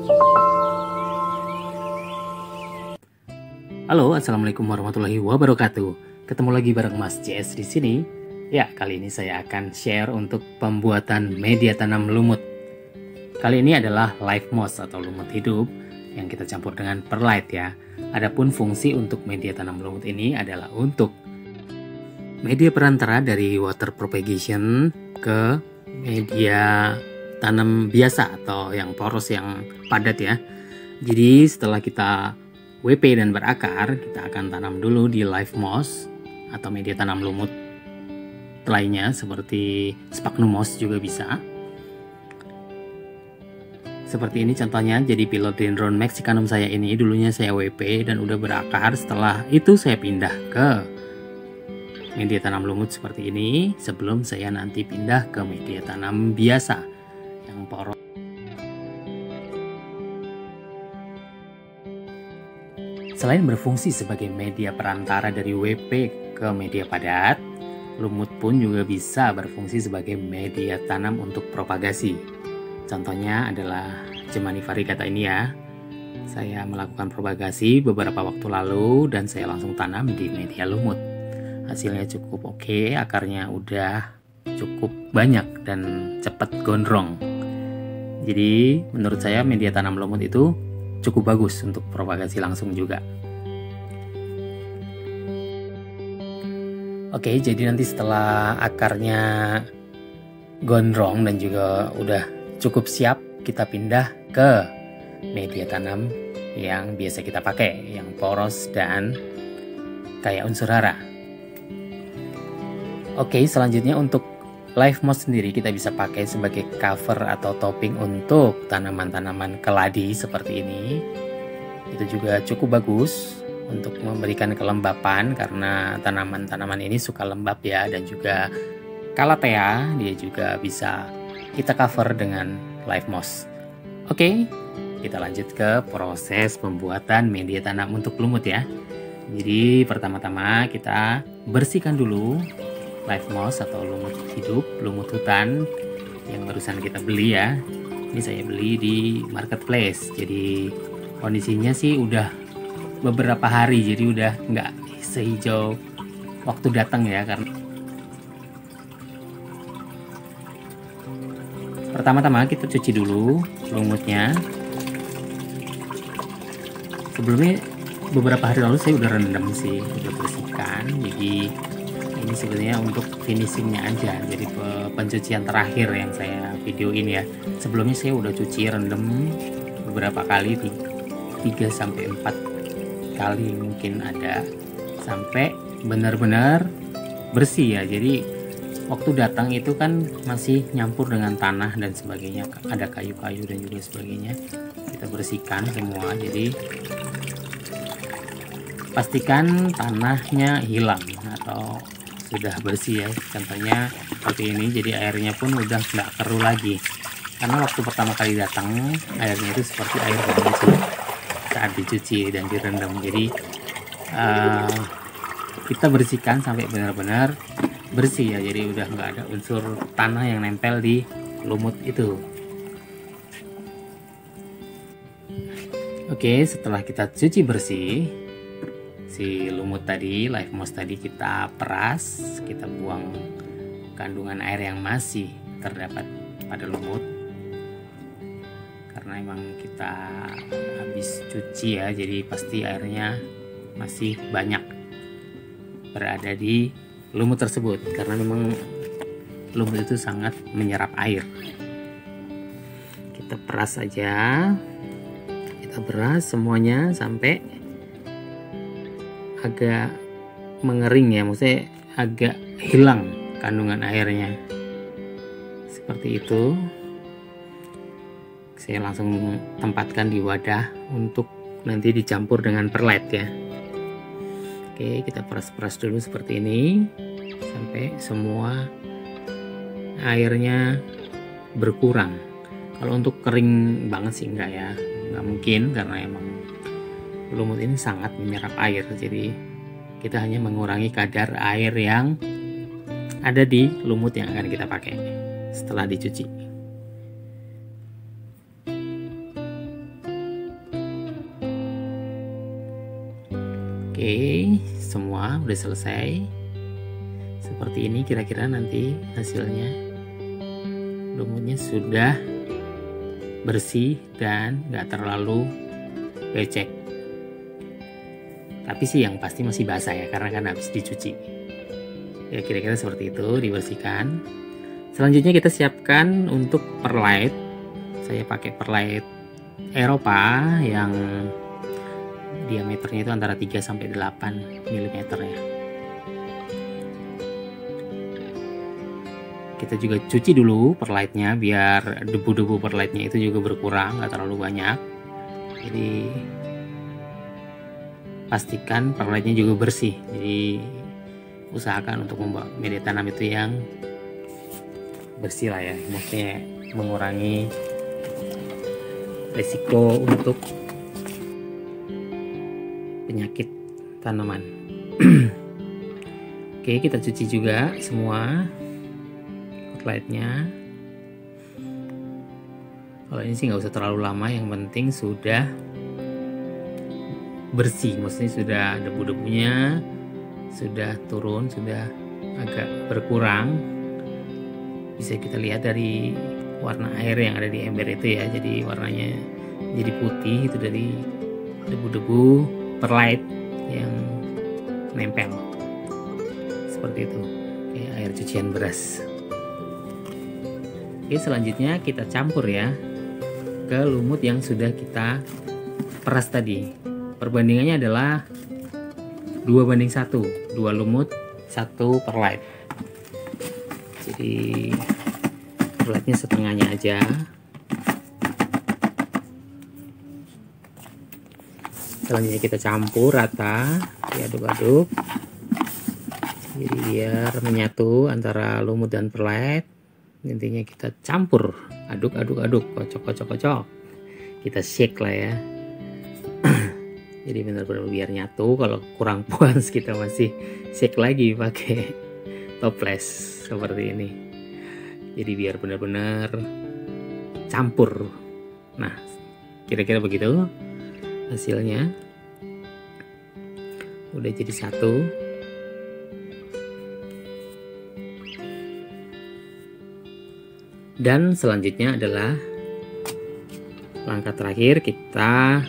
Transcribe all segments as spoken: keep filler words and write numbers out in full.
Halo, assalamualaikum warahmatullahi wabarakatuh. Ketemu lagi bareng Mas J S di sini. Ya, kali ini saya akan share untuk pembuatan media tanam lumut. Kali ini adalah live moss atau lumut hidup yang kita campur dengan perlite ya. Adapun fungsi untuk media tanam lumut ini adalah untuk media perantara dari water propagation ke media tanam biasa atau yang poros yang padat ya. Jadi setelah kita W P dan berakar, kita akan tanam dulu di live moss atau media tanam lumut lainnya seperti sphagnum moss juga bisa. Seperti ini contohnya, jadi Philodendron mexicanum saya ini dulunya saya W P dan udah berakar. Setelah itu saya pindah ke media tanam lumut seperti ini sebelum saya nanti pindah ke media tanam biasa yang poros. Selain berfungsi sebagai media perantara dari W P ke media padat, lumut pun juga bisa berfungsi sebagai media tanam untuk propagasi. Contohnya adalah Gemani variegata ini ya. Saya melakukan propagasi beberapa waktu lalu dan saya langsung tanam di media lumut. Hasilnya cukup oke, akarnya udah cukup banyak dan cepat gondrong. Jadi menurut saya media tanam lumut itu cukup bagus untuk propagasi langsung juga. Oke, jadi nanti setelah akarnya gondrong dan juga udah cukup siap, kita pindah ke media tanam yang biasa kita pakai, yang poros dan kayak unsur hara. Oke, selanjutnya untuk live moss sendiri kita bisa pakai sebagai cover atau topping untuk tanaman-tanaman keladi seperti ini. Itu juga cukup bagus untuk memberikan kelembapan karena tanaman-tanaman ini suka lembab ya, dan juga calathea dia juga bisa kita cover dengan live moss. Oke, kita lanjut ke proses pembuatan media tanam untuk lumut ya. Jadi pertama-tama kita bersihkan dulu live moss atau lumut hidup, lumut hutan yang barusan kita beli ya. Ini saya beli di marketplace. Jadi kondisinya sih udah beberapa hari, jadi udah nggak sehijau waktu datang ya. Karena pertama-tama kita cuci dulu lumutnya. Sebelumnya beberapa hari lalu saya udah rendam sih, udah bersihkan. Jadi ini sebenarnya untuk finishingnya aja, jadi pencucian terakhir yang saya videoin ya. Sebelumnya saya udah cuci rendam beberapa kali, tiga sampai empat kali mungkin ada, sampai benar-benar bersih ya. Jadi waktu datang itu kan masih nyampur dengan tanah dan sebagainya, ada kayu-kayu dan juga sebagainya. Kita bersihkan semua, jadi pastikan tanahnya hilang atau sudah bersih ya. Contohnya seperti ini, jadi airnya pun udah nggak keruh lagi, karena waktu pertama kali datang airnya itu seperti air banget sih saat dicuci dan direndam. Jadi uh, kita bersihkan sampai benar-benar bersih ya, jadi udah nggak ada unsur tanah yang nempel di lumut itu. Oke, setelah kita cuci bersih si lumut tadi, live moss tadi, kita peras, kita buang kandungan air yang masih terdapat pada lumut, karena emang kita habis cuci ya, jadi pasti airnya masih banyak berada di lumut tersebut, karena memang lumut itu sangat menyerap air. Kita peras aja, kita peras semuanya sampai agak mengering ya, maksudnya agak hilang kandungan airnya seperti itu. Saya langsung tempatkan di wadah untuk nanti dicampur dengan perlite ya. Oke, kita peras-peras dulu seperti ini sampai semua airnya berkurang. Kalau untuk kering banget sih enggak ya, nggak mungkin, karena emang lumut ini sangat menyerap air. Jadi kita hanya mengurangi kadar air yang ada di lumut yang akan kita pakai setelah dicuci. Oke, semua udah selesai. Seperti ini kira-kira nanti hasilnya. Lumutnya sudah bersih dan gak terlalu becek. Tapi sih yang pasti masih basah ya, karena kan habis dicuci. Ya kira-kira seperti itu, dibersihkan. Selanjutnya kita siapkan untuk perlite. Saya pakai perlite Eropa yang diameternya itu antara tiga sampai delapan milimeter ya. Kita juga cuci dulu perlite-nya biar debu-debu perlite-nya itu juga berkurang, nggak terlalu banyak. Jadi pastikan perlite-nya juga bersih. Jadi usahakan untuk membawa media tanam itu yang bersih lah ya, maksudnya mengurangi resiko untuk penyakit tanaman. Oke, kita cuci juga semua perlite-nya. Kalau ini sih nggak usah terlalu lama, yang penting sudah bersih, maksudnya sudah debu-debunya sudah turun, sudah agak berkurang. Bisa kita lihat dari warna air yang ada di ember itu ya, jadi warnanya jadi putih itu dari debu-debu perlite yang nempel seperti itu. Oke, air cucian beras. Oke, selanjutnya kita campur ya ke lumut yang sudah kita peras tadi. Perbandingannya adalah dua banding satu, dua lumut satu perlite. Jadi perlite-nya setengahnya aja. Selanjutnya kita campur rata, diaduk-aduk, jadi biar menyatu antara lumut dan perlite. Intinya kita campur, aduk-aduk-aduk, kocok-kocok-kocok, kita shake lah ya. Jadi benar-benar biar nyatu. Kalau kurang puas kita masih shake lagi pakai toples seperti ini. Jadi biar benar-benar campur. Nah, kira-kira begitu hasilnya. Udah jadi satu. Dan selanjutnya adalah langkah terakhir, kita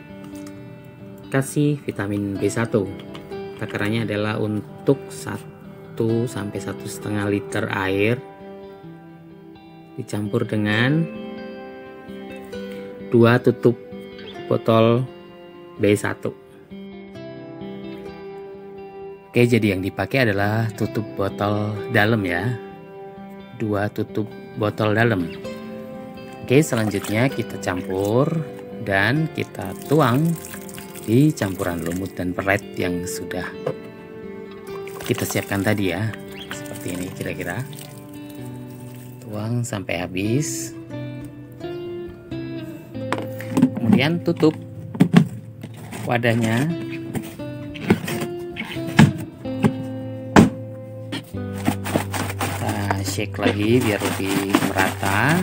kasih vitamin B satu. Takarannya adalah untuk satu sampai satu setengah liter air dicampur dengan dua tutup botol B satu. Oke, jadi yang dipakai adalah tutup botol dalam ya, dua tutup botol dalam. Oke, selanjutnya kita campur dan kita tuang di campuran lumut dan perlite yang sudah kita siapkan tadi ya. Seperti ini kira-kira. Tuang sampai habis. Kemudian tutup wadahnya. Kita shake lagi biar lebih merata.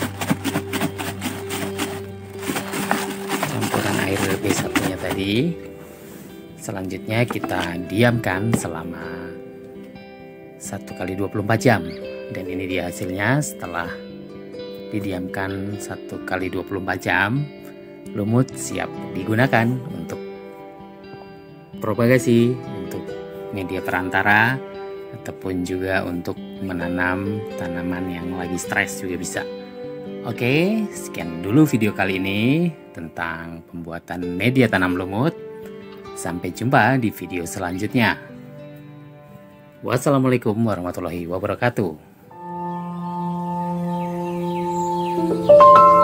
Campuran air B satu-nya tadi. Selanjutnya kita diamkan selama satu kali dua puluh empat jam. Dan ini dia hasilnya setelah didiamkan satu kali dua puluh empat jam. Lumut siap digunakan untuk propagasi, untuk media perantara, ataupun juga untuk menanam tanaman yang lagi stres juga bisa. Oke, sekian dulu video kali ini tentang pembuatan media tanam lumut. Sampai jumpa di video selanjutnya. Wassalamualaikum warahmatullahi wabarakatuh.